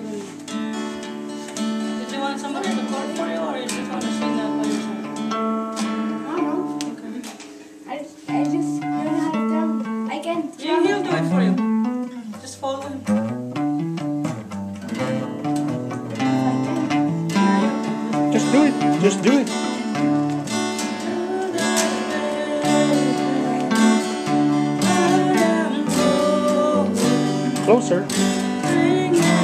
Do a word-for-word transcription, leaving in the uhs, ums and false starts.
Jammin. Did you want somebody to call for you, or you just want to sing that by yourself? I don't know. Okay. I, I just don't know how to drum. I can't. Yeah, he'll do it for you. Just follow him. Just do it. Just do it. Closer.